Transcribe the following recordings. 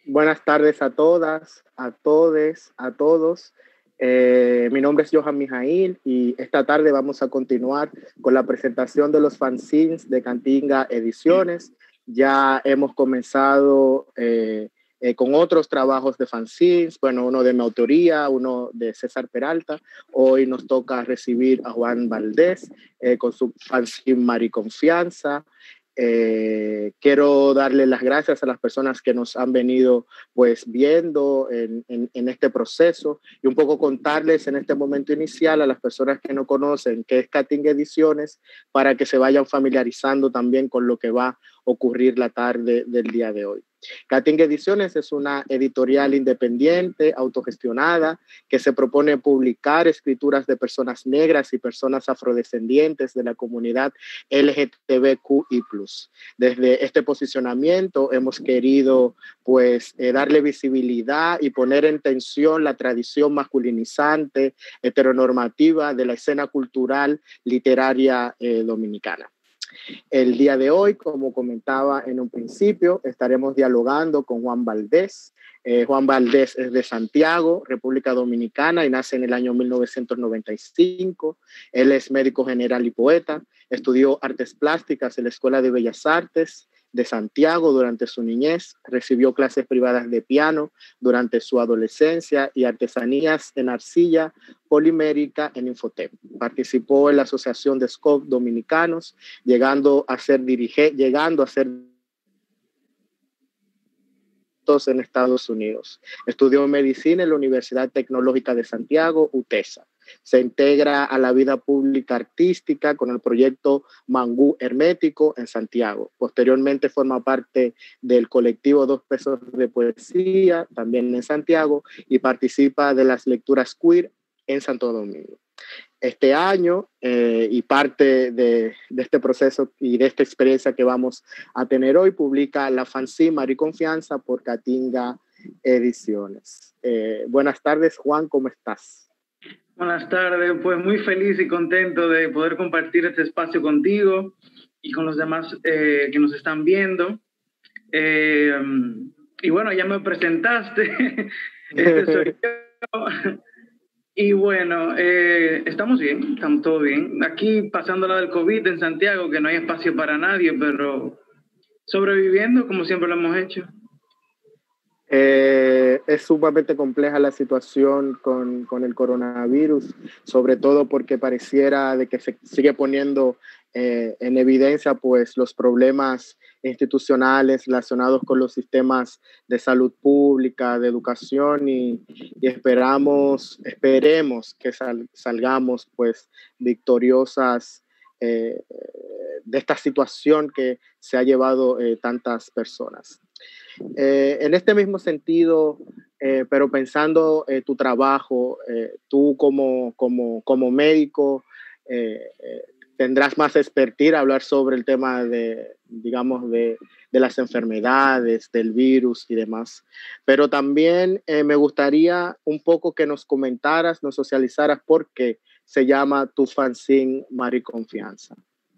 Buenas tardes a todas, a todes, a todos. Mi nombre es Johan Mijail y esta tarde vamos a continuar con la presentación de los fanzines de Cantinga Ediciones. Ya hemos comenzado con otros trabajos de fanzines, bueno, uno de mi autoría, uno de César Peralta. Hoy nos toca recibir a Juan Valdés con su fanzine Mariconfianza. Quiero darle las gracias a las personas que nos han venido pues viendo en este proceso y un poco contarles en este momento inicial a las personas que no conocen qué es Cantinga Ediciones para que se vayan familiarizando también con lo que va a ocurrir la tarde del día de hoy. Cantinga Ediciones es una editorial independiente, autogestionada, que se propone publicar escrituras de personas negras y personas afrodescendientes de la comunidad LGTBQI+. Desde este posicionamiento hemos querido pues darle visibilidad y poner en tensión la tradición masculinizante, heteronormativa de la escena cultural literaria dominicana. El día de hoy, como comentaba en un principio, estaremos dialogando con Juan Valdés. Juan Valdés es de Santiago, República Dominicana, y nace en el año 1995. Él es médico general y poeta. Estudió artes plásticas en la Escuela de Bellas Artes de Santiago durante su niñez. Recibió clases privadas de piano durante su adolescencia y artesanías en arcilla polimérica en Infotep. Participó en la Asociación de Scout Dominicanos, llegando a ser en Estados Unidos. Estudió medicina en la Universidad Tecnológica de Santiago, UTESA. Se integra a la vida pública artística con el proyecto Mangú Hermético en Santiago. Posteriormente forma parte del colectivo 2 Pesos de Poesía, también en Santiago, y participa de las lecturas queer en Santo Domingo. Este año y parte de este proceso y de esta experiencia que vamos a tener hoy, publica la fanzine Mariconfianza por Cantinga Ediciones. Buenas tardes, Juan, ¿cómo estás? Buenas tardes, pues muy feliz y contento de poder compartir este espacio contigo y con los demás que nos están viendo. Y bueno, ya me presentaste, soy yo. Y bueno, estamos bien, estamos todo bien. Aquí pasando la del COVID en Santiago, que no hay espacio para nadie, pero sobreviviendo como siempre lo hemos hecho. Es sumamente compleja la situación con el coronavirus, sobre todo porque pareciera de que se sigue poniendo en evidencia pues los problemas institucionales relacionados con los sistemas de salud pública, de educación y esperemos que salgamos pues victoriosas de esta situación que se ha llevado tantas personas. En este mismo sentido, pero pensando tu trabajo, tú como médico, tendrás más expertise a hablar sobre el tema digamos, de las enfermedades, del virus y demás. Pero también me gustaría un poco que nos comentaras, nos socializaras por qué se llama tu fanzine Mariconfianza.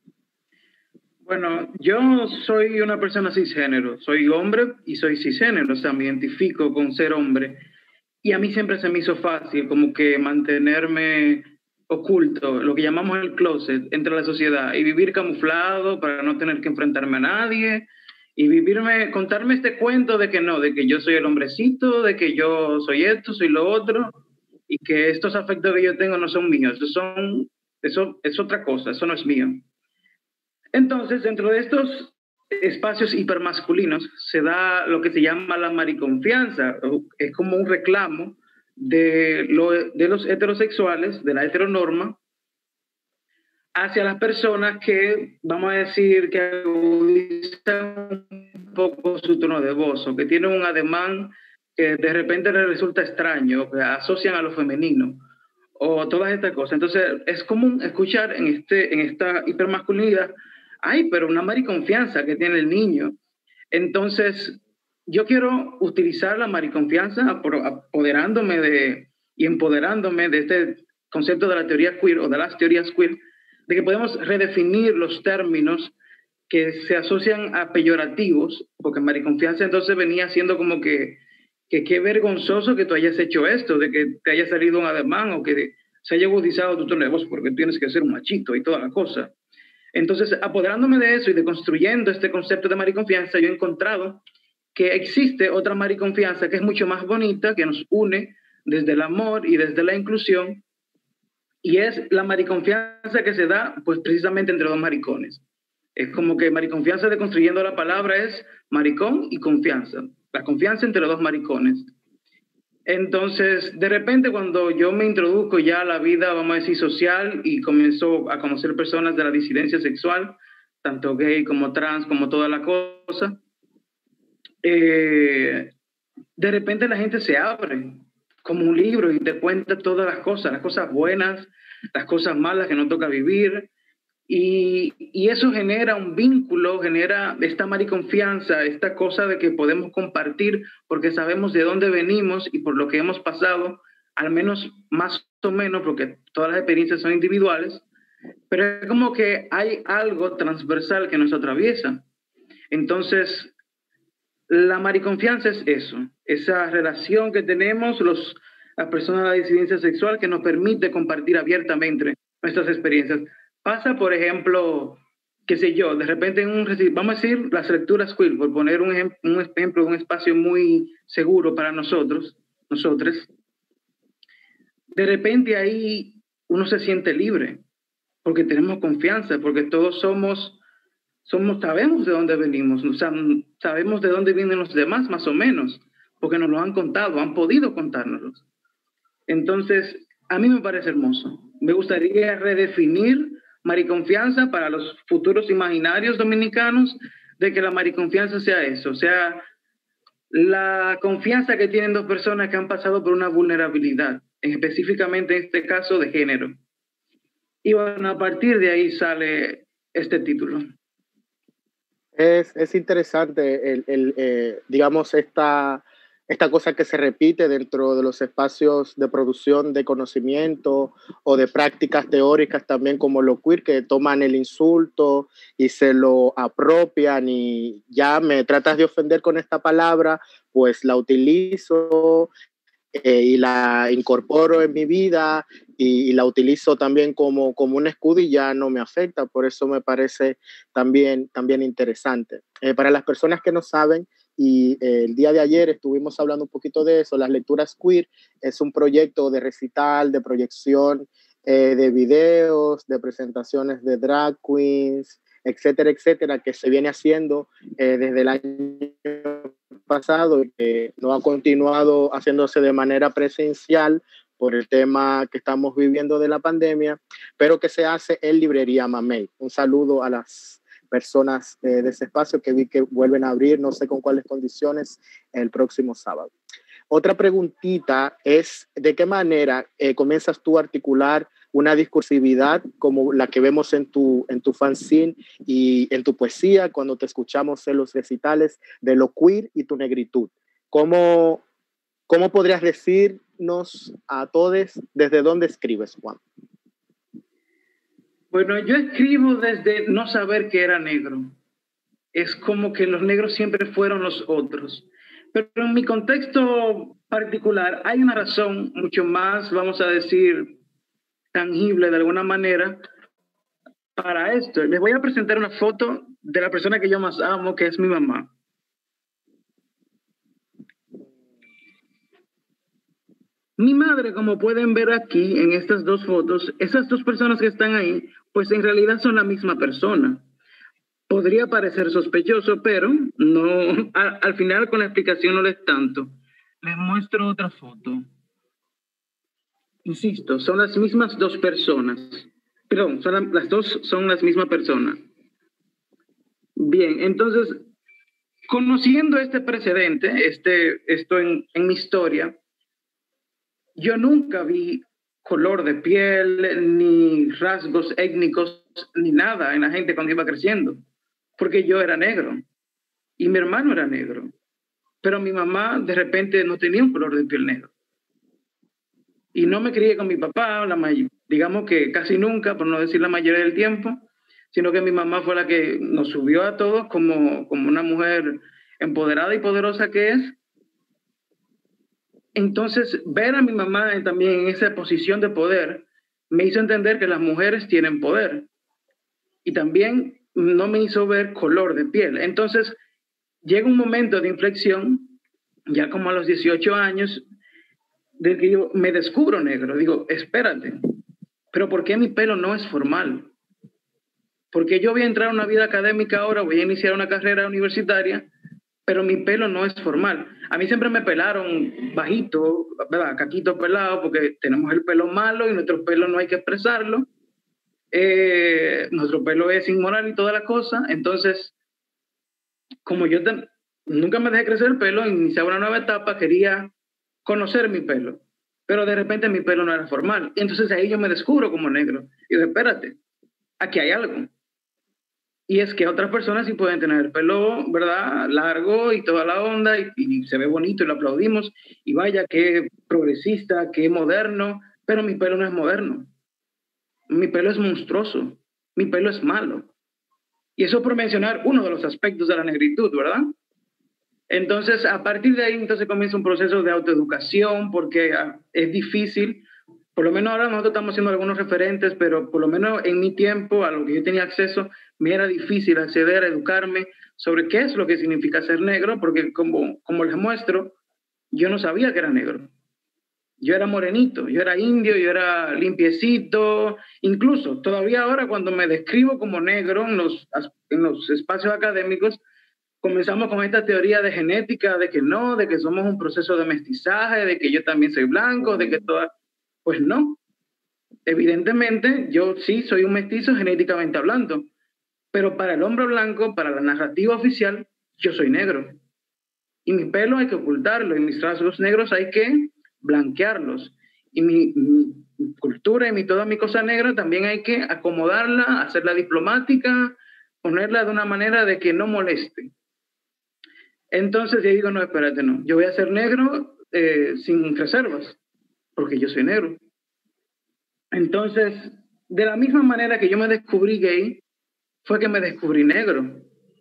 Bueno, yo soy una persona cisgénero, soy hombre y soy cisgénero, o sea, me identifico con ser hombre. Y a mí siempre se me hizo fácil como que mantenerme oculto, lo que llamamos el closet, entre la sociedad y vivir camuflado para no tener que enfrentarme a nadie y contarme este cuento de que no, de que yo soy el hombrecito, de que yo soy esto, soy lo otro y que estos afectos que yo tengo no son míos, eso es otra cosa, eso no es mío. Entonces, dentro de estos espacios hipermasculinos se da lo que se llama la mariconfianza. Es como un reclamo de los heterosexuales, de la heteronorma, hacia las personas que, vamos a decir, que agudizan un poco su tono de voz o que tienen un ademán que de repente les resulta extraño, que asocian a lo femenino o todas estas cosas. Entonces, es común escuchar en esta hipermasculinidad: ay, pero una mariconfianza que tiene el niño. Entonces, yo quiero utilizar la mariconfianza empoderándome de este concepto de la teoría queer o de las teorías queer, de que podemos redefinir los términos que se asocian a peyorativos, porque mariconfianza entonces venía siendo como que qué vergonzoso que tú hayas hecho esto, de que te haya salido un ademán o que se haya agudizado tu tono de voz porque tienes que ser un machito y toda la cosa. Entonces, apoderándome de eso y de construyendo este concepto de mariconfianza, yo he encontrado que existe otra mariconfianza que es mucho más bonita, que nos une desde el amor y desde la inclusión, y es la mariconfianza que se da pues precisamente entre dos maricones. Es como que mariconfianza de construyendo la palabra es maricón y confianza, la confianza entre dos maricones. Entonces, de repente, cuando yo me introduzco ya a la vida, vamos a decir, social y comienzo a conocer personas de la disidencia sexual, tanto gay como trans, como toda la cosa, de repente la gente se abre como un libro y te cuenta todas las cosas buenas, las cosas malas que nos toca vivir. Y eso genera un vínculo, genera esta mariconfianza, esta cosa de que podemos compartir porque sabemos de dónde venimos y por lo que hemos pasado, al menos más o menos, porque todas las experiencias son individuales, pero es como que hay algo transversal que nos atraviesa. Entonces, la mariconfianza es eso, esa relación que tenemos las personas de la disidencia sexual que nos permite compartir abiertamente nuestras experiencias. Pasa, por ejemplo, qué sé yo, de repente vamos a decir las lecturas queer, por poner un ejemplo de un espacio muy seguro para nosotros. De repente ahí uno se siente libre, porque tenemos confianza, porque todos sabemos de dónde venimos, o sea, sabemos de dónde vienen los demás más o menos, porque nos lo han contado, han podido contárnoslo. Entonces, a mí me parece hermoso. Me gustaría redefinir mariconfianza para los futuros imaginarios dominicanos, de que la mariconfianza sea eso, o sea, la confianza que tienen dos personas que han pasado por una vulnerabilidad, específicamente en este caso de género. Y bueno, a partir de ahí sale este título. Es interesante digamos, esta cosa que se repite dentro de los espacios de producción de conocimiento o de prácticas teóricas también como lo queer, que toman el insulto y se lo apropian y ya me tratas de ofender con esta palabra, pues la utilizo y la incorporo en mi vida y la utilizo también como un escudo y ya no me afecta. Por eso me parece también interesante. Para las personas que no saben, y el día de ayer estuvimos hablando un poquito de eso, las lecturas queer es un proyecto de recital, de proyección de videos, de presentaciones de drag queens, etcétera, etcétera, que se viene haciendo desde el año pasado y que no ha continuado haciéndose de manera presencial por el tema que estamos viviendo de la pandemia, pero que se hace en Librería Mamey. Un saludo a las personas de ese espacio que vi que vuelven a abrir, no sé con cuáles condiciones, el próximo sábado. Otra preguntita es, ¿de qué manera comienzas tú a articular una discursividad como la que vemos en tu fanzine y en tu poesía cuando te escuchamos en los recitales de lo queer y tu negritud? ¿Cómo podrías decirnos a todos desde dónde escribes, Juan? Bueno, yo escribo desde no saber que era negro. Es como que los negros siempre fueron los otros. Pero en mi contexto particular hay una razón mucho más, vamos a decir, tangible de alguna manera para esto. Les voy a presentar una foto de la persona que yo más amo, que es mi mamá. Mi madre, como pueden ver aquí en estas dos fotos, esas dos personas que están ahí, pues en realidad son la misma persona. Podría parecer sospechoso, pero no, al final con la explicación no es tanto. Les muestro otra foto. Insisto, son las mismas dos personas. Perdón, las dos son las mismas personas. Bien, entonces, conociendo este precedente, esto en mi historia, yo nunca vi color de piel, ni rasgos étnicos, ni nada en la gente cuando iba creciendo, porque yo era negro y mi hermano era negro, pero mi mamá de repente no tenía un color de piel negro. Y no me crié con mi papá, digamos que casi nunca, por no decir la mayoría del tiempo, sino que mi mamá fue la que nos subió a todos como una mujer empoderada y poderosa que es. Entonces, ver a mi mamá también en esa posición de poder me hizo entender que las mujeres tienen poder. Y también no me hizo ver color de piel. Entonces, llega un momento de inflexión, ya como a los 18 años, de que yo me descubro negro. Digo, espérate, pero ¿por qué mi pelo no es formal? Porque yo voy a entrar a una vida académica ahora, voy a iniciar una carrera universitaria, pero mi pelo no es formal. A mí siempre me pelaron bajito, ¿verdad? Caquito pelado, porque tenemos el pelo malo y nuestro pelo no hay que expresarlo. Nuestro pelo es inmoral y toda la cosa. Entonces, como yo nunca me dejé crecer el pelo, iniciaba una nueva etapa, quería conocer mi pelo, pero de repente mi pelo no era formal. Entonces ahí yo me descubro como negro. Y digo, espérate, aquí hay algo. Y es que otras personas sí pueden tener el pelo, ¿verdad? Largo y toda la onda, y se ve bonito y lo aplaudimos. Y vaya, qué progresista, qué moderno, pero mi pelo no es moderno. Mi pelo es monstruoso, mi pelo es malo. Y eso por mencionar uno de los aspectos de la negritud, ¿verdad? Entonces, a partir de ahí, entonces comienza un proceso de autoeducación, porque es difícil. Por lo menos ahora nosotros estamos haciendo algunos referentes, pero por lo menos en mi tiempo, a lo que yo tenía acceso, me era difícil acceder a educarme sobre qué es lo que significa ser negro, porque como les muestro, yo no sabía que era negro. Yo era morenito, yo era indio, yo era limpiecito. Incluso todavía ahora cuando me describo como negro en los espacios académicos, comenzamos con esta teoría de genética, de que no, de que somos un proceso de mestizaje, de que yo también soy blanco, de que toda... Pues no. Evidentemente, yo sí soy un mestizo genéticamente hablando, pero para el hombre blanco, para la narrativa oficial, yo soy negro. Y mi pelo hay que ocultarlo, y mis rasgos negros hay que blanquearlos. Y mi cultura y toda mi cosa negra también hay que acomodarla, hacerla diplomática, ponerla de una manera de que no moleste. Entonces yo digo, no, espérate, no. Yo voy a ser negro sin reservas, porque yo soy negro. Entonces, de la misma manera que yo me descubrí gay, fue que me descubrí negro.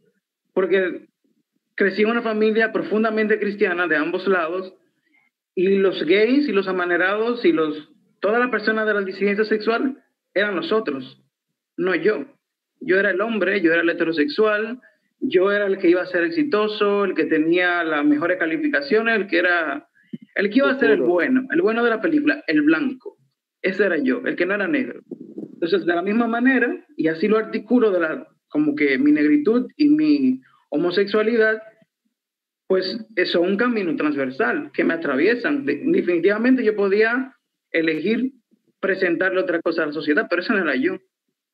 Porque crecí en una familia profundamente cristiana de ambos lados, y los gays y los amanerados y toda la persona de la disidencia sexual eran nosotros, no yo. Yo era el hombre, yo era el heterosexual, yo era el que iba a ser exitoso, el que tenía las mejores calificaciones, el que iba a ser el bueno de la película, el blanco. Ese era yo, el que no era negro. Entonces, de la misma manera, y así lo articulo como que mi negritud y mi homosexualidad, pues eso es un camino transversal que me atraviesan. Definitivamente yo podía elegir presentarle otra cosa a la sociedad, pero eso no era yo.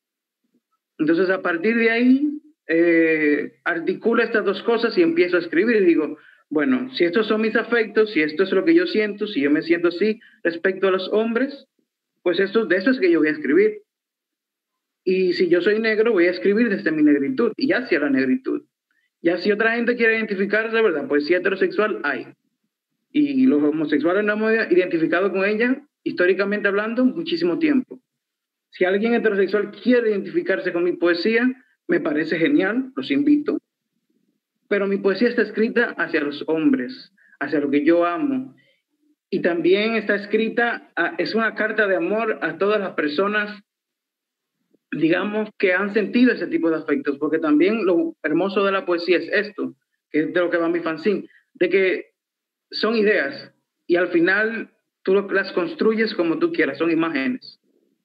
Entonces, a partir de ahí, articulo estas dos cosas y empiezo a escribir y digo, bueno, si estos son mis afectos, si esto es lo que yo siento, si yo me siento así respecto a los hombres, pues de eso es que yo voy a escribir. Y si yo soy negro, voy a escribir desde mi negritud, y ya hacia la negritud. Ya si otra gente quiere identificarse, ¿verdad? Pues si heterosexual hay. Y los homosexuales no hemos identificado con ella, históricamente hablando, muchísimo tiempo. Si alguien heterosexual quiere identificarse con mi poesía, me parece genial, los invito. Pero mi poesía está escrita hacia los hombres, hacia lo que yo amo. Y también está escrita, es una carta de amor a todas las personas, digamos, que han sentido ese tipo de afectos, porque también lo hermoso de la poesía es esto, que es de lo que va mi fanzine, de que son ideas y al final tú las construyes como tú quieras, son imágenes.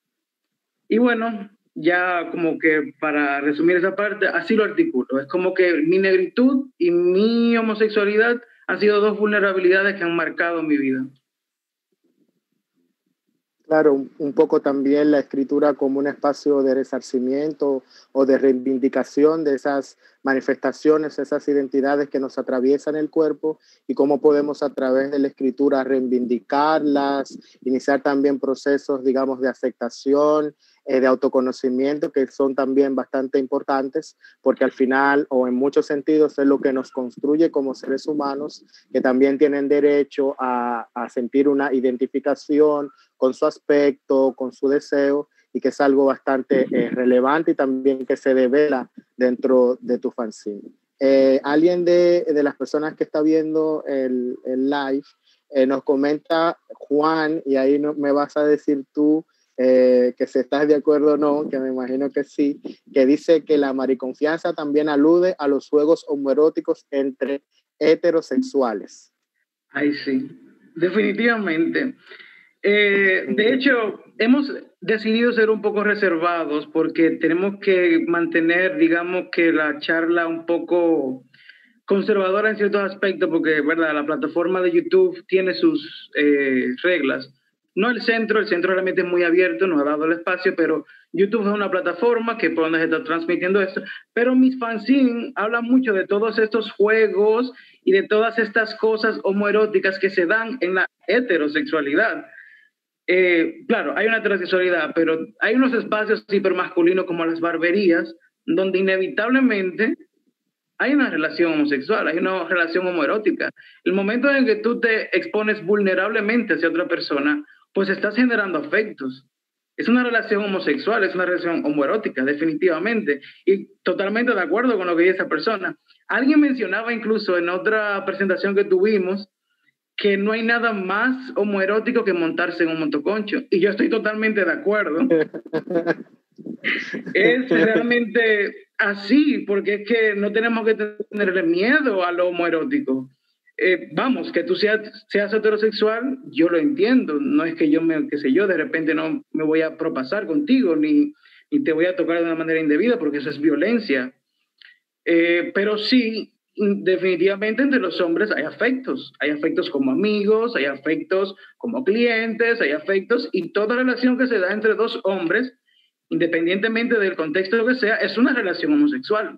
Y bueno, ya como que para resumir esa parte, así lo articulo. Es como que mi negritud y mi homosexualidad han sido dos vulnerabilidades que han marcado mi vida. Claro, un poco también la escritura como un espacio de resarcimiento o de reivindicación de esas manifestaciones, esas identidades que nos atraviesan el cuerpo y cómo podemos a través de la escritura reivindicarlas, iniciar también procesos, digamos, de aceptación, de autoconocimiento, que son también bastante importantes, porque al final, o en muchos sentidos, es lo que nos construye como seres humanos, que también tienen derecho a sentir una identificación con su aspecto, con su deseo, y que es algo bastante relevante y también que se devela dentro de tu fanzine. Alguien de las personas que está viendo el live nos comenta Juan, y ahí me vas a decir tú que si estás de acuerdo o no, que me imagino que sí, que dice que la mariconfianza también alude a los juegos homoeróticos entre heterosexuales. Ay, sí, definitivamente. De hecho, hemos decidido ser un poco reservados porque tenemos que mantener, digamos que la charla un poco conservadora en ciertos aspectos, porque, verdad, la plataforma de YouTube tiene sus reglas. No el centro realmente es muy abierto, nos ha dado el espacio, pero YouTube es una plataforma que por donde se está transmitiendo esto. Pero mis fanzines hablan mucho de todos estos juegos y de todas estas cosas homoeróticas que se dan en la heterosexualidad. Claro, hay una heterosexualidad, pero hay unos espacios hipermasculinos como las barberías, donde inevitablemente hay una relación homosexual, hay una relación homoerótica. El momento en que tú te expones vulnerablemente hacia otra persona, pues estás generando afectos. Es una relación homosexual, es una relación homoerótica, definitivamente. Y totalmente de acuerdo con lo que dice esa persona. Alguien mencionaba incluso en otra presentación que tuvimos que no hay nada más homoerótico que montarse en un motoconcho. Y yo estoy totalmente de acuerdo. Es realmente así, porque es que no tenemos que tenerle miedo a lo homoerótico. Vamos, que tú seas heterosexual, yo lo entiendo. No es que yo, qué sé yo, de repente no me voy a propasar contigo, ni te voy a tocar de una manera indebida, porque eso es violencia. Pero sí, definitivamente entre los hombres hay afectos como amigos, hay afectos como clientes, hay afectos, y toda relación que se da entre dos hombres, independientemente del contexto que sea, es una relación homosexual.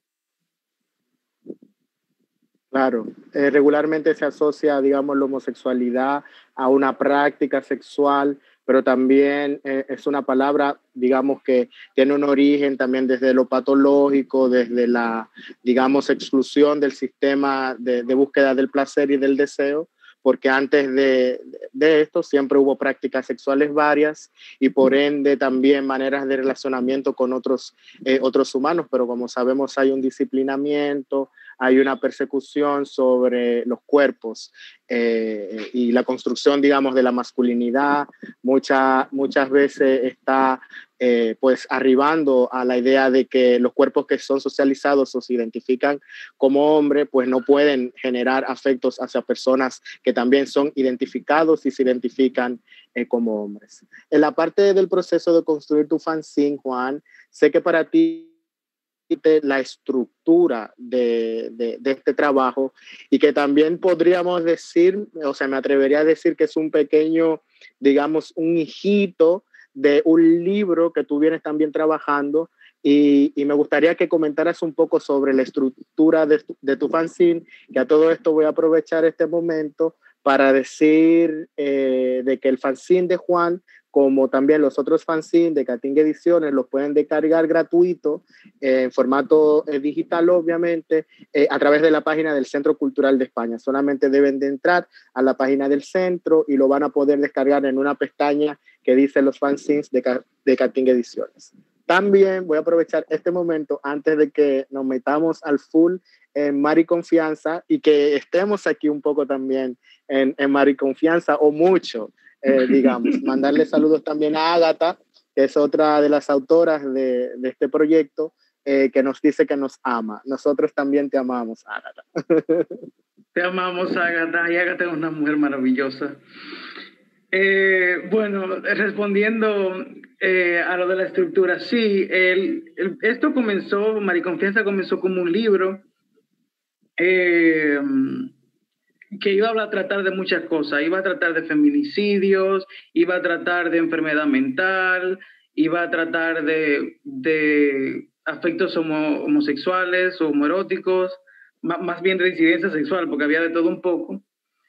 Claro, regularmente se asocia, digamos, la homosexualidad a una práctica sexual, pero también es una palabra, digamos, que tiene un origen también desde lo patológico, desde la, digamos, exclusión del sistema de búsqueda del placer y del deseo, porque antes de esto siempre hubo prácticas sexuales varias y por ende también maneras de relacionamiento con otros humanos, pero como sabemos hay un disciplinamiento, hay una persecución sobre los cuerpos y la construcción, digamos, de la masculinidad muchas veces está pues arribando a la idea de que los cuerpos que son socializados o se identifican como hombres, pues no pueden generar afectos hacia personas que también son identificados y se identifican como hombres. En la parte del proceso de construir tu fanzine, Juan, sé que para ti la estructura de este trabajo y que también podríamos decir, o sea, me atrevería a decir que es un pequeño, digamos, un hijito de un libro que tú vienes también trabajando y me gustaría que comentaras un poco sobre la estructura de tu fanzine, que a todo esto voy a aprovechar este momento para decir de que el fanzine de Juan, como también los otros fanzines de Catingue Ediciones, los pueden descargar gratuito en formato digital, obviamente, a través de la página del Centro Cultural de España. Solamente deben de entrar a la página del centro y lo van a poder descargar en una pestaña que dice los fanzines de Catingue Ediciones. También voy a aprovechar este momento antes de que nos metamos al full en Mariconfianza y que estemos aquí un poco también en Mariconfianza o mucho, digamos. Mandarle saludos también a Ágata, que es otra de las autoras de este proyecto, que nos dice que nos ama. Nosotros también te amamos, Ágata. Te amamos, Ágata, y Ágata es una mujer maravillosa. Bueno, respondiendo a lo de la estructura, sí, esto comenzó, Mariconfianza comenzó como un libro que iba a tratar de muchas cosas, iba a tratar de feminicidios, iba a tratar de enfermedad mental, iba a tratar de afectos homosexuales o homoeróticos, más bien de incidencia sexual, porque había de todo un poco.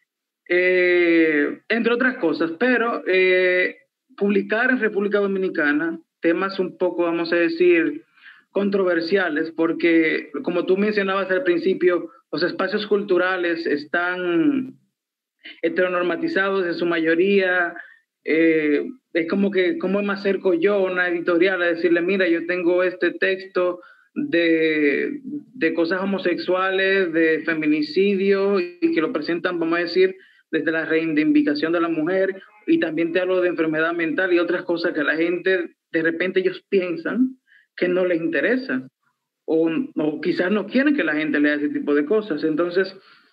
Entre otras cosas, pero publicar en República Dominicana temas un poco, vamos a decir, controversiales, porque como tú mencionabas al principio, los espacios culturales están heteronormatizados en su mayoría, es como que, ¿cómo me acerco yo a una editorial a decirle, mira, yo tengo este texto de cosas homosexuales, de feminicidio, y que lo presentan, vamos a decir, desde la reivindicación de la mujer, y también te hablo de enfermedad mental y otras cosas que la gente, de repente ellos piensan que no les interesa, o quizás no quieren que la gente lea ese tipo de cosas. Entonces,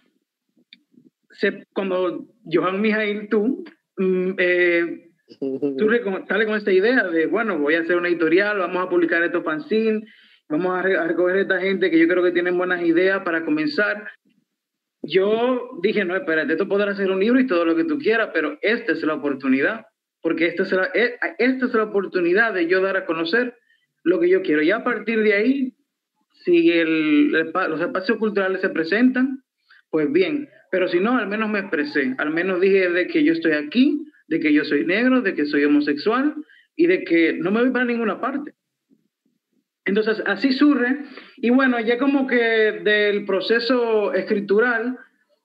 cuando Johan Mijail, tú sales con esta idea de, bueno, voy a hacer una editorial, vamos a publicar estos fanzines, vamos a recoger a esta gente que yo creo que tienen buenas ideas para comenzar. Yo dije, no, espérate, esto podrá ser un libro y todo lo que tú quieras, pero esta es la oportunidad, porque esta es la oportunidad de yo dar a conocer lo que yo quiero. Y a partir de ahí, si los espacios culturales se presentan, pues bien, pero si no, al menos me expresé, al menos dije de que yo estoy aquí, de que yo soy negro, de que soy homosexual y de que no me voy para ninguna parte. Entonces, así surge. Y bueno, ya como que del proceso escritural,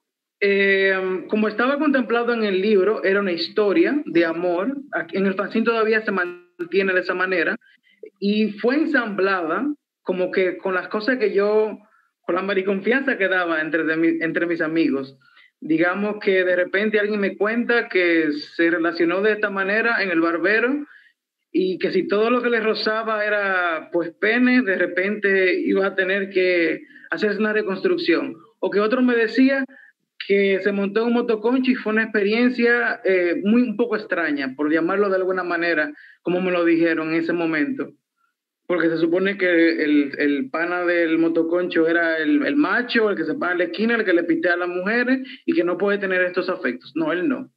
como estaba contemplado en el libro, era una historia de amor. En el fanzine todavía se mantiene de esa manera. Y fue ensamblada como que con las cosas que yo, con la mariconfianza que daba entre mis amigos. Digamos que de repente alguien me cuenta que se relacionó de esta manera en el barbero, y que si todo lo que le rozaba era pues pene, de repente iba a tener que hacerse una reconstrucción. O que otro me decía que se montó en un motoconcho y fue una experiencia un poco extraña, por llamarlo de alguna manera, como me lo dijeron en ese momento. Porque se supone que el pana del motoconcho era el macho, el que se para en la esquina, el que le pitea a las mujeres y que no puede tener estos afectos. No, él no.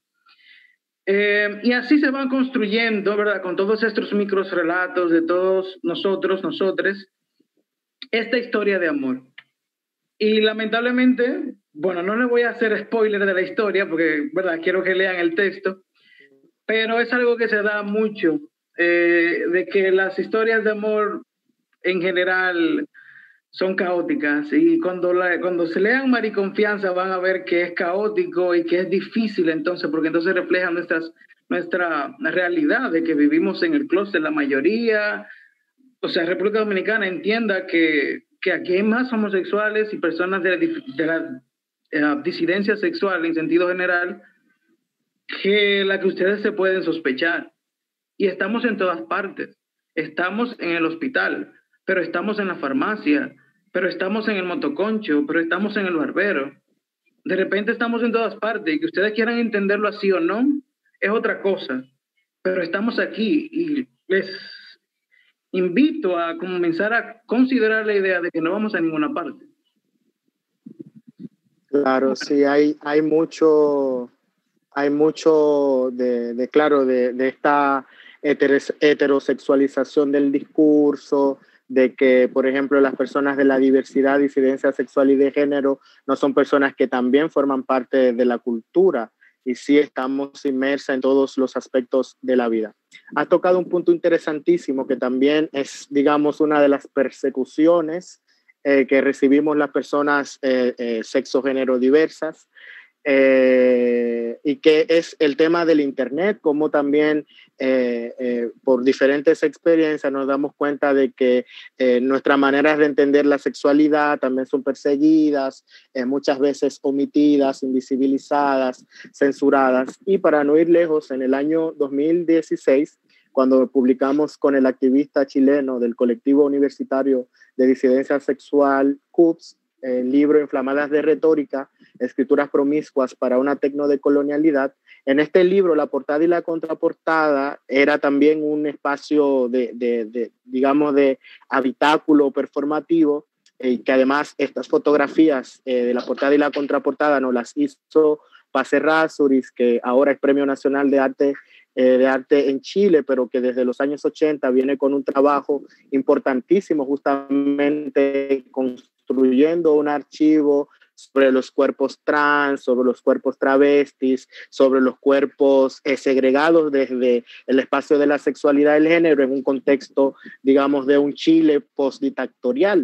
Y así se van construyendo, ¿verdad? Con todos estos micros relatos de todos nosotros, nosotres, esta historia de amor. Y lamentablemente, bueno, no les voy a hacer spoiler de la historia porque, ¿verdad? Quiero que lean el texto, pero es algo que se da mucho, de que las historias de amor en general son caóticas, y cuando se lean Mariconfianza van a ver que es caótico y que es difícil entonces, porque entonces refleja nuestra realidad de que vivimos en el closet la mayoría. O sea, República Dominicana entienda que aquí hay más homosexuales y personas de la disidencia sexual en sentido general que la que ustedes se pueden sospechar. Y estamos en todas partes. Estamos en el hospital, pero estamos en la farmacia, pero estamos en el motoconcho, pero estamos en el barbero. De repente estamos en todas partes, y que ustedes quieran entenderlo así o no, es otra cosa. Pero estamos aquí, y les invito a comenzar a considerar la idea de que no vamos a ninguna parte. Claro, sí, hay mucho de esta heterosexualización del discurso, de que, por ejemplo, las personas de la diversidad, disidencia sexual y de género no son personas que también forman parte de la cultura, y sí estamos inmersas en todos los aspectos de la vida. Has tocado un punto interesantísimo que también es, digamos, una de las persecuciones que recibimos las personas sexo, género diversas, y que es el tema del Internet, como también por diferentes experiencias nos damos cuenta de que nuestras maneras de entender la sexualidad también son perseguidas, muchas veces omitidas, invisibilizadas, censuradas. Y para no ir lejos, en el año 2016, cuando publicamos con el activista chileno del colectivo universitario de disidencia sexual, CUPS, el libro Inflamadas de Retórica, Escrituras Promiscuas para una Tecnodecolonialidad. En este libro, la portada y la contraportada era también un espacio digamos, de habitáculo performativo, que además estas fotografías de la portada y la contraportada nos las hizo Paz Errázuriz, que ahora es Premio Nacional de Arte en Chile, pero que desde los años 80 viene con un trabajo importantísimo, justamente construyendo un archivo sobre los cuerpos trans, sobre los cuerpos travestis, sobre los cuerpos segregados desde el espacio de la sexualidad y el género en un contexto, digamos, de un Chile postdictatorial.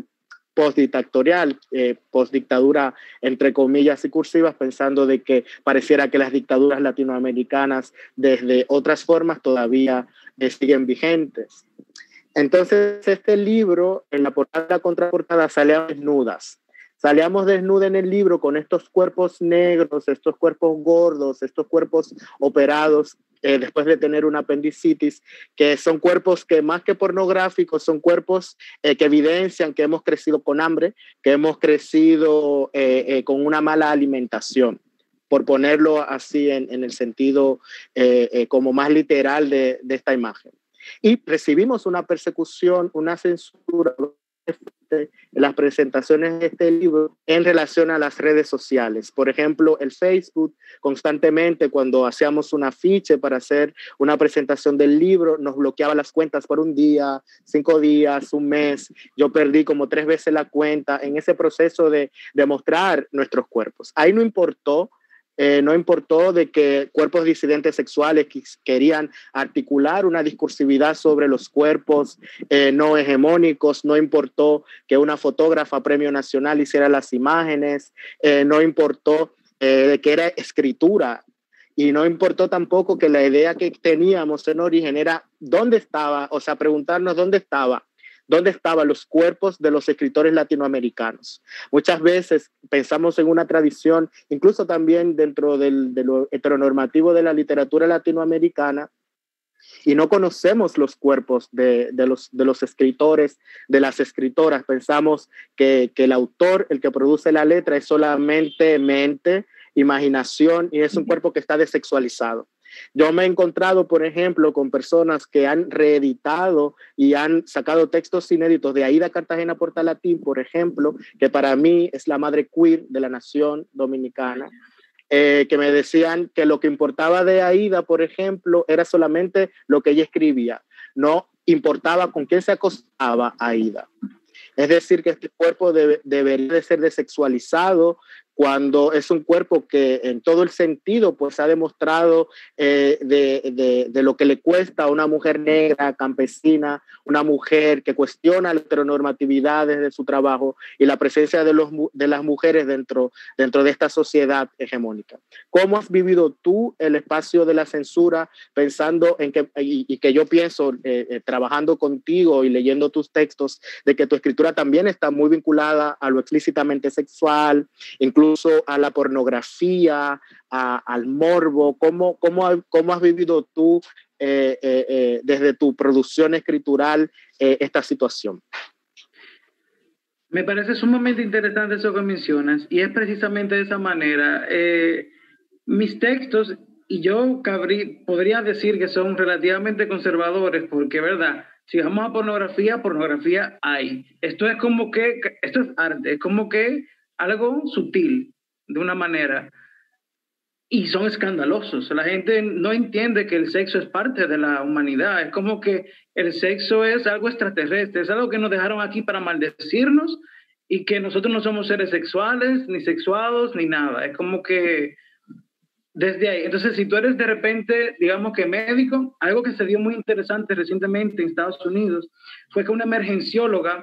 postdictatorial, postdictadura entre comillas y cursivas, pensando de que pareciera que las dictaduras latinoamericanas desde otras formas todavía siguen vigentes. Entonces, este libro, en la portada y la contraportada, salíamos desnudas. Salíamos desnudas en el libro con estos cuerpos negros, estos cuerpos gordos, estos cuerpos operados después de tener una apendicitis, que son cuerpos que más que pornográficos, son cuerpos que evidencian que hemos crecido con hambre, que hemos crecido con una mala alimentación, por ponerlo así en el sentido como más literal de esta imagen. Y recibimos una persecución, una censura en las presentaciones de este libro en relación a las redes sociales. Por ejemplo, el Facebook, constantemente cuando hacíamos un afiche para hacer una presentación del libro, nos bloqueaba las cuentas por un día, 5 días, un mes. Yo perdí como 3 veces la cuenta en ese proceso de mostrar nuestros cuerpos. Ahí no importó de que cuerpos disidentes sexuales querían articular una discursividad sobre los cuerpos no hegemónicos, no importó que una fotógrafa premio nacional hiciera las imágenes, no importó que era escritura, y no importó tampoco que la idea que teníamos en origen era dónde estaba, o sea, preguntarnos dónde estaban los cuerpos de los escritores latinoamericanos. Muchas veces pensamos en una tradición, incluso también dentro de lo heteronormativo de la literatura latinoamericana, y no conocemos los cuerpos de los escritores, de las escritoras. Pensamos que el autor, el que produce la letra, es solamente mente, imaginación, y es un cuerpo que está desexualizado. Yo me he encontrado, por ejemplo, con personas que han reeditado y han sacado textos inéditos de Aída Cartagena Portalatín, por ejemplo, que para mí es la madre queer de la nación dominicana, que me decían que lo que importaba de Aída, por ejemplo, era solamente lo que ella escribía, no importaba con quién se acostaba Aída. Es decir, que este cuerpo debería de ser desexualizado, cuando es un cuerpo que en todo el sentido pues ha demostrado de lo que le cuesta a una mujer negra, campesina, una mujer que cuestiona la heteronormatividad de su trabajo y la presencia de las mujeres dentro de esta sociedad hegemónica. ¿Cómo has vivido tú el espacio de la censura, pensando en que, y que yo pienso, trabajando contigo y leyendo tus textos, de que tu escritura también está muy vinculada a lo explícitamente sexual, incluso a la pornografía, al morbo? ¿Cómo has vivido tú desde tu producción escritural esta situación? Me parece sumamente interesante eso que mencionas, y es precisamente de esa manera. Mis textos, y yo podría decir que son relativamente conservadores, porque, ¿verdad? Si vamos a pornografía hay. Esto es arte, es como que algo sutil, de una manera, y son escandalosos. La gente no entiende que el sexo es parte de la humanidad. Es como que el sexo es algo extraterrestre, es algo que nos dejaron aquí para maldecirnos, y que nosotros no somos seres sexuales, ni sexuados, ni nada. Es como que desde ahí. Entonces, si tú eres de repente, digamos que médico, algo que se dio muy interesante recientemente en Estados Unidos fue que una emergencióloga,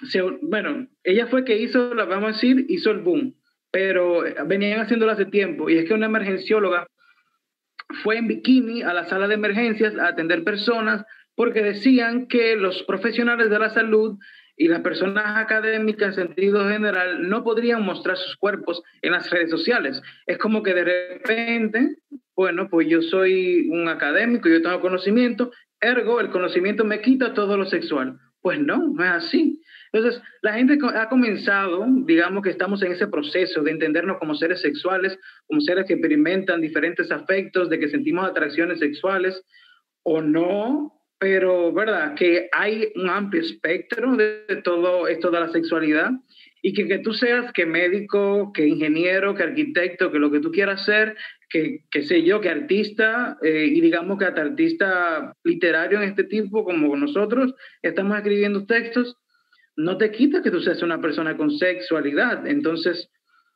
ella fue que hizo el boom, pero venían haciéndolo hace tiempo, y es que una emergencióloga fue en bikini a la sala de emergencias a atender personas, porque decían que los profesionales de la salud y las personas académicas en sentido general no podrían mostrar sus cuerpos en las redes sociales. Es como que de repente, bueno, pues yo soy un académico, yo tengo conocimiento, ergo el conocimiento me quita todo lo sexual. Pues no es así. Entonces, la gente ha comenzado, digamos que estamos en ese proceso de entendernos como seres sexuales, como seres que experimentan diferentes afectos, de que sentimos atracciones sexuales o no, pero verdad que hay un amplio espectro de todo esto de la sexualidad, y que tú seas que médico, que ingeniero, que arquitecto, que lo que tú quieras ser, que sé yo, que artista, y digamos que hasta artista literario en este tipo, como nosotros estamos escribiendo textos, no te quita que tú seas una persona con sexualidad. Entonces,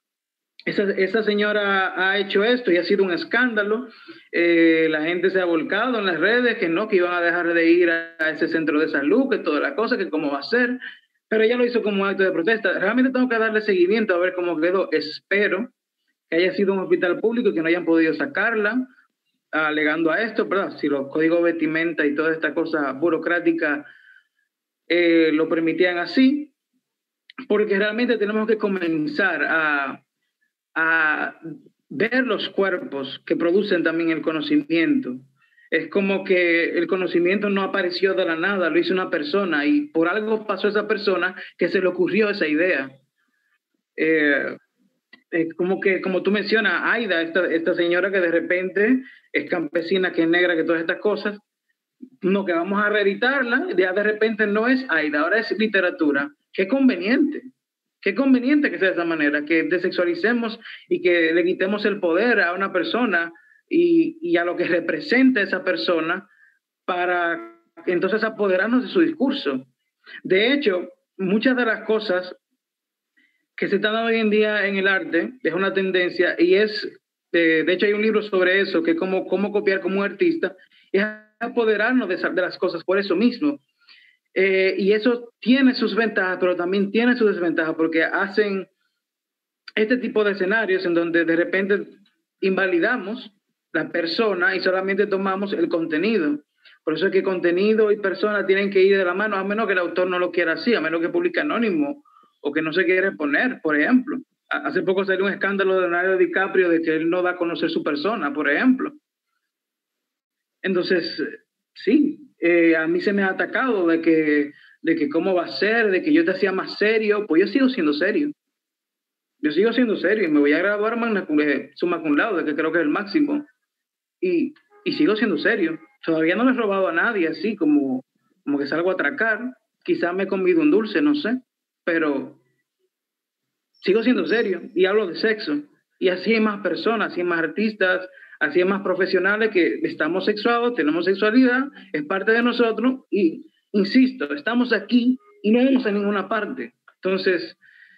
esa señora ha hecho esto y ha sido un escándalo. La gente se ha volcado en las redes que iban a dejar de ir a ese centro de salud, que toda la cosa, que cómo va a ser. pero ella lo hizo como un acto de protesta. Realmente tengo que darle seguimiento a ver cómo quedó. Espero que haya sido un hospital público y que no hayan podido sacarla alegando a esto, ¿verdad? Si los códigos vestimenta y toda esta cosa burocrática lo permitían así, porque realmente tenemos que comenzar a ver los cuerpos que producen también el conocimiento. Es como que el conocimiento no apareció de la nada, lo hizo una persona y por algo pasó esa persona que se le ocurrió esa idea. Como que, como tú mencionas, Aida, esta señora que de repente es campesina, que es negra, que todas estas cosas, no, que vamos a reeditarla, ya de repente no es Aida, ahora es literatura. Qué conveniente que sea de esa manera, que desexualicemos y que le quitemos el poder a una persona y a lo que representa esa persona para entonces apoderarnos de su discurso. De hecho, muchas de las cosas que se están dando hoy en día en el arte es una tendencia y de hecho hay un libro sobre eso, que es cómo copiar como un artista, es apoderarnos de las cosas por eso mismo. Y eso tiene sus ventajas, pero también tiene sus desventajas, porque hacen este tipo de escenarios en donde de repente invalidamos la persona y solamente tomamos el contenido. Por eso es que contenido y persona tienen que ir de la mano, a menos que el autor no lo quiera así, a menos que publique anónimo o que no se quiere poner, por ejemplo. Hace poco salió un escándalo de Leonardo DiCaprio de que él no da a conocer su persona, por ejemplo. Entonces, sí, a mí se me ha atacado de que cómo va a ser, de que yo te hacía más serio. Pues yo sigo siendo serio. Yo sigo siendo serio y me voy a graduar summa cum laude, que creo que es el máximo. Y sigo siendo serio. Todavía no le he robado a nadie así como que salgo a atracar. Quizás me he comido un dulce, no sé. Pero sigo siendo serio y hablo de sexo. Y así hay más personas, así hay más artistas, así hay más profesionales que estamos sexuados, tenemos sexualidad, es parte de nosotros y, insisto, estamos aquí y no vamos a ninguna parte. Entonces,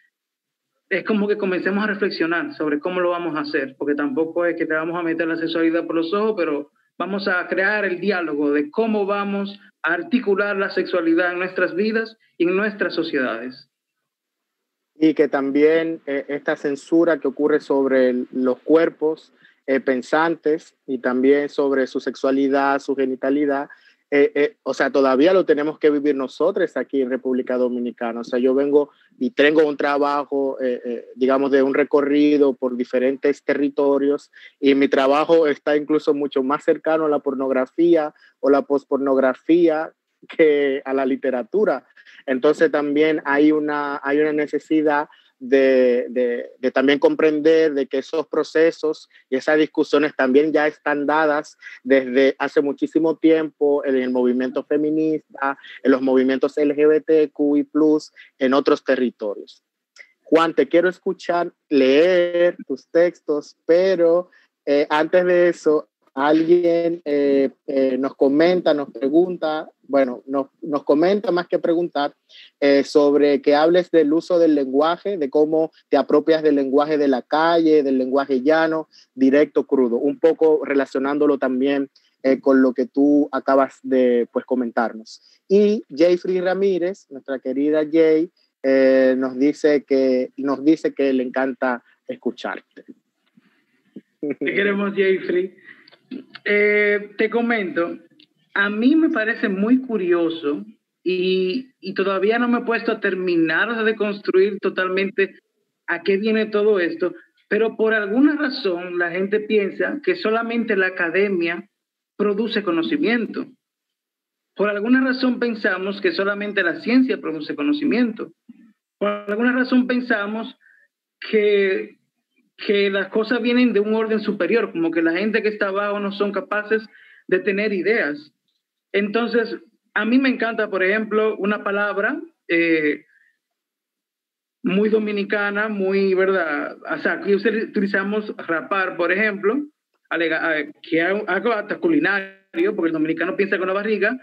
es como que comencemos a reflexionar sobre cómo lo vamos a hacer, porque tampoco es que te vamos a meter la sexualidad por los ojos, pero vamos a crear el diálogo de cómo vamos a articular la sexualidad en nuestras vidas y en nuestras sociedades. Y que también esta censura que ocurre sobre los cuerpos pensantes y también sobre su sexualidad, su genitalidad, o sea, todavía lo tenemos que vivir nosotros aquí en República Dominicana. O sea, yo vengo y tengo un trabajo, digamos, de un recorrido por diferentes territorios y mi trabajo está incluso mucho más cercano a la pornografía o la pospornografía que a la literatura. Entonces también hay una necesidad de también comprender de que esos procesos y esas discusiones también ya están dadas desde hace muchísimo tiempo en el movimiento feminista, en los movimientos LGBTQI+, en otros territorios. Juan, te quiero escuchar leer tus textos, pero antes de eso, alguien nos comenta, nos pregunta, bueno, nos comenta más que preguntar sobre que hables del uso del lenguaje, de cómo te apropias del lenguaje de la calle, del lenguaje llano, directo, crudo, un poco relacionándolo también con lo que tú acabas de pues, comentarnos. Y Jayfrey Ramírez, nuestra querida Jay, nos dice que le encanta escucharte. Te queremos, Jayfrey. Te comento, a mí me parece muy curioso y todavía no me he puesto a terminar de construir totalmente a qué viene todo esto, pero por alguna razón la gente piensa que solamente la academia produce conocimiento. Por alguna razón pensamos que solamente la ciencia produce conocimiento. Por alguna razón pensamos que las cosas vienen de un orden superior, como que la gente que está abajo no son capaces de tener ideas. Entonces, a mí me encanta, por ejemplo, una palabra muy dominicana, muy, ¿verdad? O sea, aquí utilizamos rapar, por ejemplo, que es algo hasta culinario, porque el dominicano piensa con la barriga,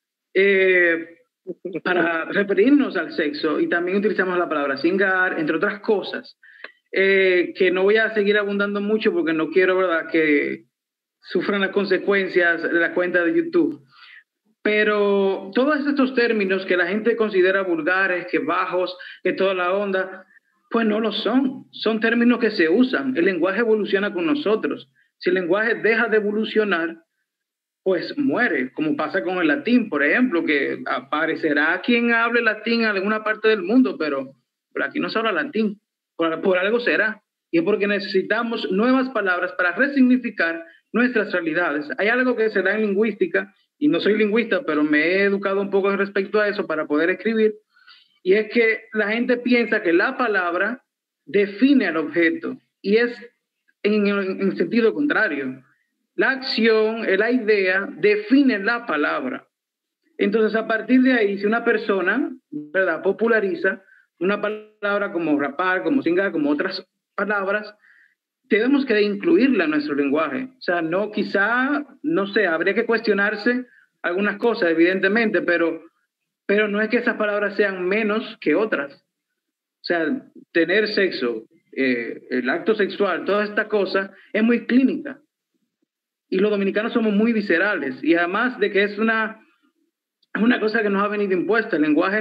para referirnos al sexo. Y también utilizamos la palabra cingar, entre otras cosas. Que no voy a seguir abundando mucho porque no quiero, ¿verdad?, que sufran las consecuencias de la cuenta de YouTube. Pero todos estos términos que la gente considera vulgares, que bajos, que toda la onda, pues no lo son. Son términos que se usan. El lenguaje evoluciona con nosotros. Si el lenguaje deja de evolucionar, pues muere, como pasa con el latín, por ejemplo, que aparecerá quien hable latín en alguna parte del mundo, pero aquí no se habla latín. Por algo será. Y es porque necesitamos nuevas palabras para resignificar nuestras realidades. Hay algo que se da en lingüística, y no soy lingüista, pero me he educado un poco respecto a eso para poder escribir, y es que la gente piensa que la palabra define al objeto, y es en sentido contrario. La acción, la idea, define la palabra. Entonces, a partir de ahí, si una persona, ¿verdad?, populariza una palabra como rapar, como singar, como otras palabras, tenemos que incluirla en nuestro lenguaje. O sea, no, quizá, no sé, habría que cuestionarse algunas cosas, evidentemente, pero no es que esas palabras sean menos que otras. O sea, tener sexo, el acto sexual, toda esta cosa es muy clínica. Y los dominicanos somos muy viscerales. Y además de que es una cosa que nos ha venido impuesta. El lenguaje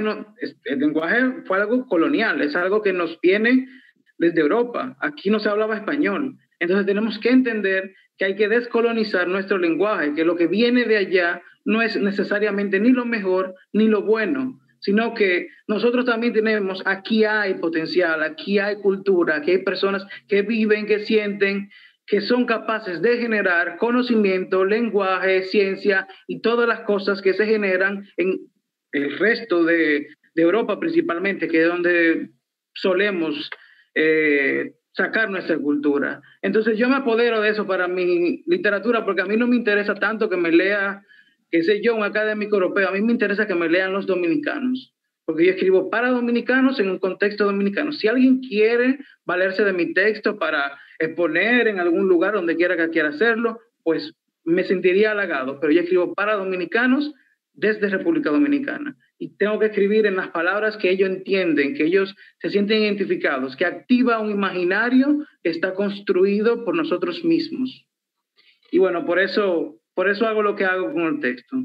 fue algo colonial, es algo que nos viene desde Europa. Aquí no se hablaba español. Entonces tenemos que entender que hay que descolonizar nuestro lenguaje, que lo que viene de allá no es necesariamente ni lo mejor ni lo bueno, sino que nosotros también tenemos, aquí hay potencial, aquí hay cultura, aquí hay personas que viven, que sienten, que son capaces de generar conocimiento, lenguaje, ciencia y todas las cosas que se generan en el resto de Europa principalmente, que es donde solemos sacar nuestra cultura. Entonces yo me apodero de eso para mi literatura, porque a mí no me interesa tanto que me lea, qué sé yo, un académico europeo. A mí me interesa que me lean los dominicanos, porque yo escribo para dominicanos en un contexto dominicano. Si alguien quiere valerse de mi texto para exponer en algún lugar donde quiera que quiera hacerlo, pues me sentiría halagado, pero yo escribo para dominicanos desde República Dominicana. Y tengo que escribir en las palabras que ellos entienden, que ellos se sienten identificados, que activa un imaginario que está construido por nosotros mismos. Y bueno, por eso hago lo que hago con el texto.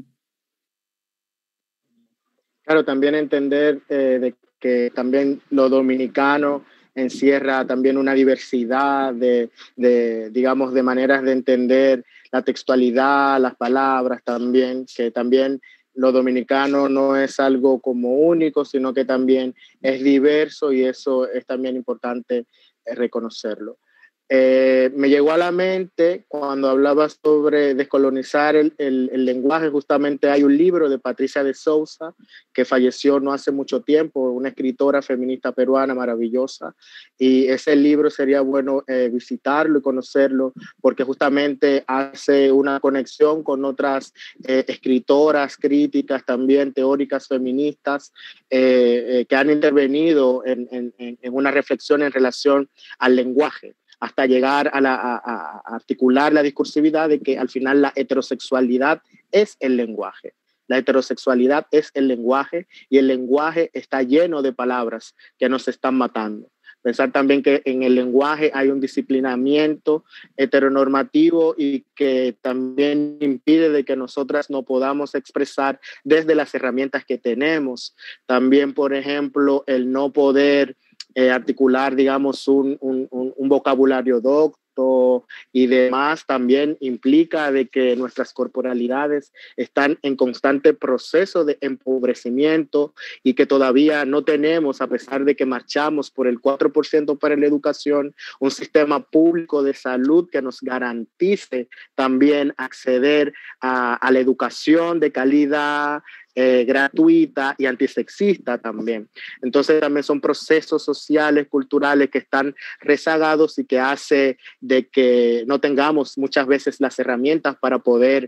Claro, también entender de que también lo dominicano encierra también una diversidad digamos, de maneras de entender la textualidad, las palabras también, que también lo dominicano no es algo como único, sino que también es diverso y eso es también importante reconocerlo. Me llegó a la mente cuando hablabas sobre descolonizar el lenguaje. Justamente hay un libro de Patricia de Souza, que falleció no hace mucho tiempo, una escritora feminista peruana maravillosa, y ese libro sería bueno visitarlo y conocerlo, porque justamente hace una conexión con otras escritoras, críticas, también teóricas feministas, que han intervenido en una reflexión en relación al lenguaje, hasta llegar a articular la discursividad de que al final la heterosexualidad es el lenguaje. La heterosexualidad es el lenguaje y el lenguaje está lleno de palabras que nos están matando. Pensar también que en el lenguaje hay un disciplinamiento heteronormativo y que también impide de que nosotras no podamos expresar desde las herramientas que tenemos. También, por ejemplo, el no poder articular, digamos, un vocabulario docto y demás también implica de que nuestras corporalidades están en constante proceso de empobrecimiento y que todavía no tenemos, a pesar de que marchamos por el 4% para la educación, un sistema público de salud que nos garantice también acceder a la educación de calidad, gratuita y antisexista también. Entonces también son procesos sociales, culturales que están rezagados y que hace de que no tengamos muchas veces las herramientas para poder,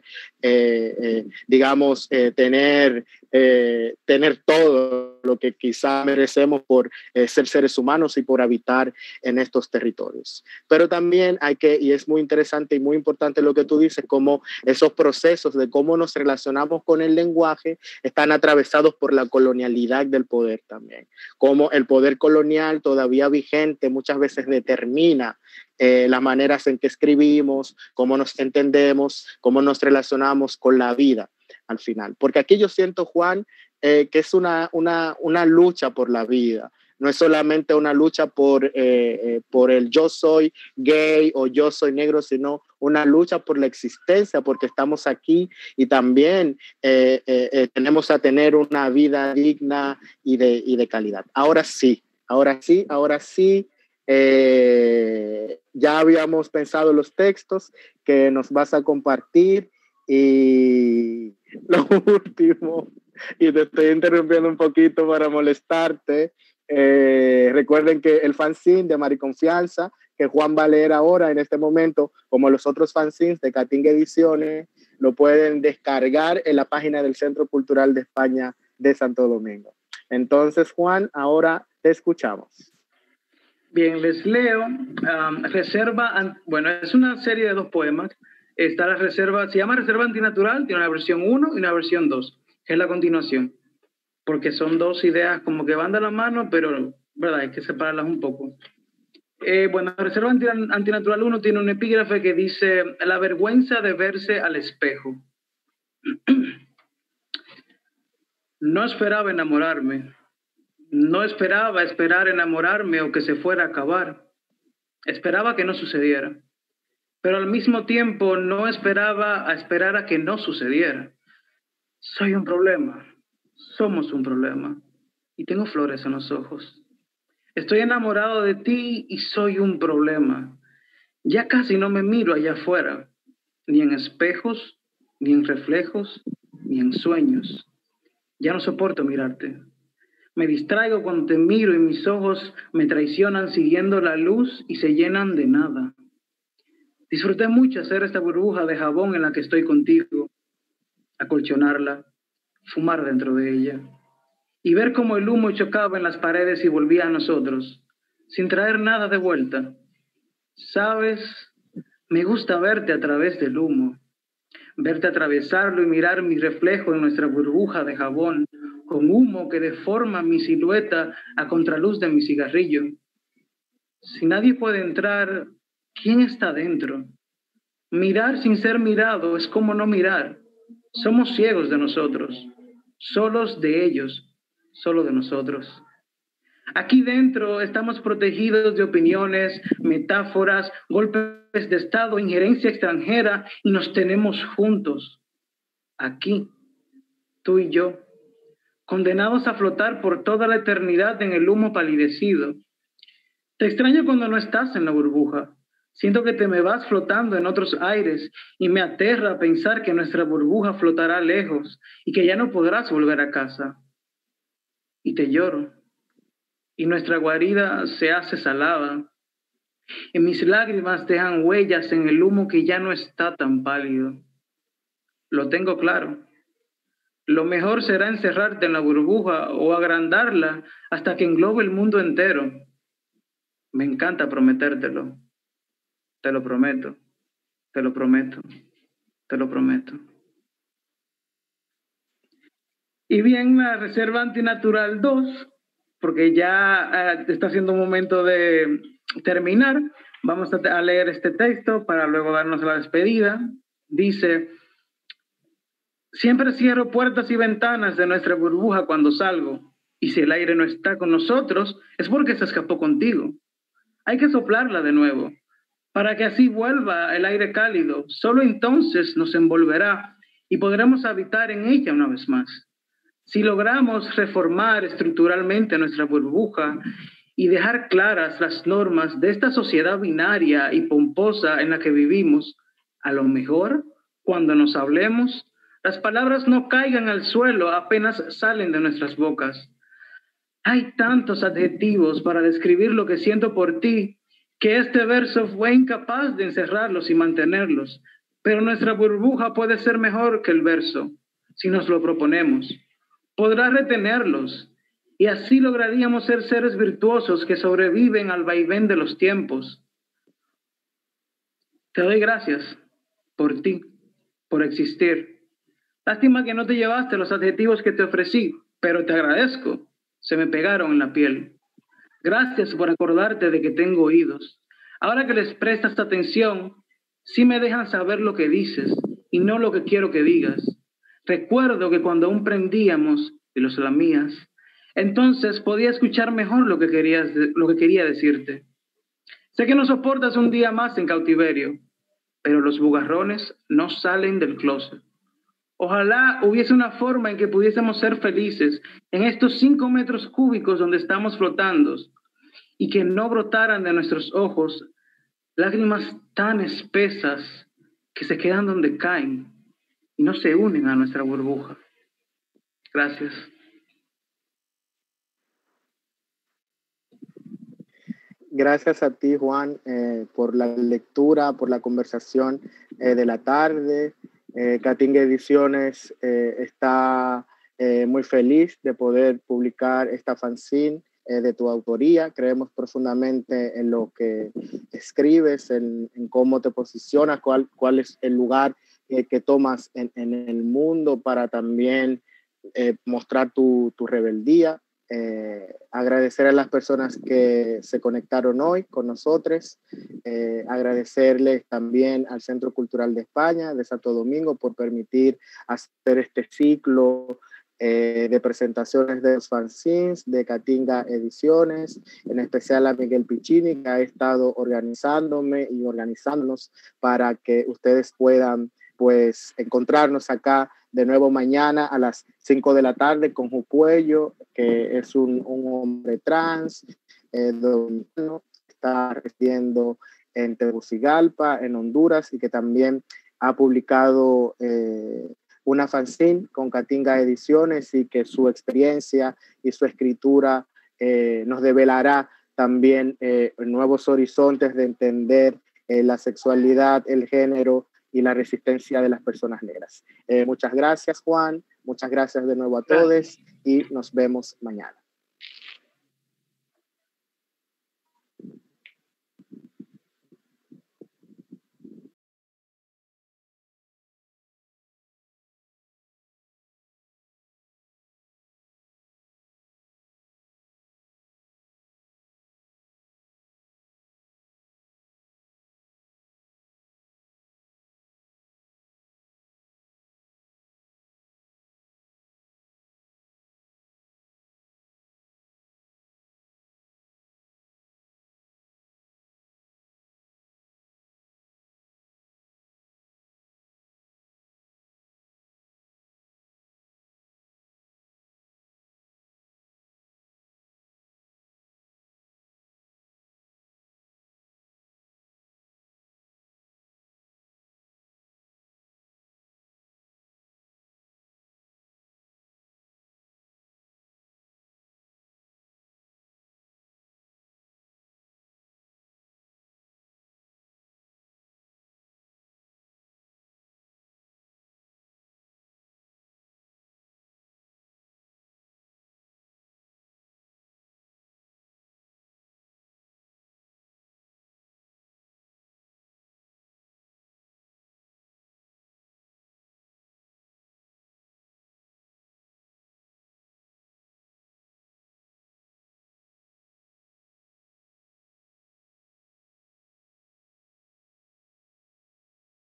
digamos, tener todo lo que quizá merecemos por ser seres humanos y por habitar en estos territorios. Pero también hay que, y es muy interesante y muy importante lo que tú dices, cómo esos procesos de cómo nos relacionamos con el lenguaje están atravesados por la colonialidad del poder también. Cómo el poder colonial todavía vigente muchas veces determina las maneras en que escribimos, cómo nos entendemos, cómo nos relacionamos con la vida. al final. Porque aquí yo siento, Juan, que es una lucha por la vida. No es solamente una lucha por el yo soy gay o yo soy negro, sino una lucha por la existencia, porque estamos aquí y también tenemos a tener una vida digna y de calidad. Ahora sí. Ya habíamos pensado los textos que nos vas a compartir y lo último, y te estoy interrumpiendo un poquito para molestarte. Recuerden que el fanzine de Mariconfianza, que Juan va a leer ahora en este momento, como los otros fanzines de Catingue Ediciones, lo pueden descargar en la página del Centro Cultural de España de Santo Domingo. Entonces, Juan, ahora te escuchamos. Bien, les leo Reserva, bueno, es una serie de 2 poemas. Está la reserva, se llama Reserva Antinatural, tiene una versión 1 y una versión 2, que es la continuación, porque son 2 ideas como que van de la mano, pero, ¿verdad? Hay que separarlas un poco. Bueno, Reserva Antinatural 1 tiene un epígrafe que dice: la vergüenza de verse al espejo. No esperaba enamorarme. No esperaba esperar enamorarme o que se fuera a acabar. Esperaba que no sucediera. Pero al mismo tiempo no esperaba a esperar a que no sucediera. Soy un problema. Somos un problema. Y tengo flores en los ojos. Estoy enamorado de ti y soy un problema. Ya casi no me miro allá afuera, ni en espejos, ni en reflejos, ni en sueños. Ya no soporto mirarte. Me distraigo cuando te miro y mis ojos me traicionan siguiendo la luz y se llenan de nada. Disfruté mucho hacer esta burbuja de jabón en la que estoy contigo, acolchonarla, fumar dentro de ella y ver cómo el humo chocaba en las paredes y volvía a nosotros, sin traer nada de vuelta. ¿Sabes? Me gusta verte a través del humo, verte atravesarlo y mirar mi reflejo en nuestra burbuja de jabón, con humo que deforma mi silueta a contraluz de mi cigarrillo. Si nadie puede entrar, ¿quién está dentro? Mirar sin ser mirado es como no mirar. Somos ciegos de nosotros, solos de ellos, solo de nosotros. Aquí dentro estamos protegidos de opiniones, metáforas, golpes de estado, injerencia extranjera y nos tenemos juntos. Aquí, tú y yo, condenados a flotar por toda la eternidad en el humo palidecido. Te extraño cuando no estás en la burbuja. Siento que te me vas flotando en otros aires y me aterra pensar que nuestra burbuja flotará lejos y que ya no podrás volver a casa. Y te lloro. Y nuestra guarida se hace salada. Y mis lágrimas dejan huellas en el humo que ya no está tan pálido. Lo tengo claro. Lo mejor será encerrarte en la burbuja o agrandarla hasta que englobe el mundo entero. Me encanta prometértelo. Te lo prometo. Te lo prometo. Te lo prometo. Y bien, la Reserva Antinatural 2, porque ya está siendo un momento de terminar, vamos a leer este texto para luego darnos la despedida. Dice: siempre cierro puertas y ventanas de nuestra burbuja cuando salgo, y si el aire no está con nosotros, es porque se escapó contigo. Hay que soplarla de nuevo, para que así vuelva el aire cálido. Solo entonces nos envolverá y podremos habitar en ella una vez más. Si logramos reformar estructuralmente nuestra burbuja y dejar claras las normas de esta sociedad binaria y pomposa en la que vivimos, a lo mejor, cuando nos hablemos, las palabras no caigan al suelo apenas salen de nuestras bocas. Hay tantos adjetivos para describir lo que siento por ti, que este verso fue incapaz de encerrarlos y mantenerlos, pero nuestra burbuja puede ser mejor que el verso, si nos lo proponemos. Podrá retenerlos, y así lograríamos ser seres virtuosos que sobreviven al vaivén de los tiempos. Te doy gracias por ti, por existir. Lástima que no te llevaste los adjetivos que te ofrecí, pero te agradezco. Se me pegaron en la piel. Gracias por acordarte de que tengo oídos. Ahora que les prestas atención, sí me dejan saber lo que dices y no lo que quiero que digas. Recuerdo que cuando aún prendíamos Filosofías, entonces podía escuchar mejor lo que quería decirte. Sé que no soportas un día más en cautiverio, pero los bugarrones no salen del closet. Ojalá hubiese una forma en que pudiésemos ser felices en estos 5 metros cúbicos donde estamos flotando y que no brotaran de nuestros ojos lágrimas tan espesas que se quedan donde caen y no se unen a nuestra burbuja. Gracias. Gracias a ti, Juan, por la lectura, por la conversación de la tarde. Caatinga Ediciones está muy feliz de poder publicar esta fanzine de tu autoría. Creemos profundamente en lo que escribes, en cómo te posicionas, cuál es el lugar que tomas en el mundo para también mostrar tu rebeldía. Agradecer a las personas que se conectaron hoy con nosotros, agradecerles también al Centro Cultural de España de Santo Domingo por permitir hacer este ciclo de presentaciones de los fanzines de Caatinga Ediciones, en especial a Miguel Piccini, que ha estado organizándome y organizándonos para que ustedes puedan pues encontrarnos acá de nuevo mañana a las 5 de la tarde con Jupuello, que es un hombre trans, dominicano, está residiendo en Tegucigalpa, en Honduras, y que también ha publicado una fanzine con Caatinga Ediciones, y que su experiencia y su escritura nos develará también nuevos horizontes de entender la sexualidad, el género y la resistencia de las personas negras. Muchas gracias, Juan. Muchas gracias de nuevo a todos y nos vemos mañana.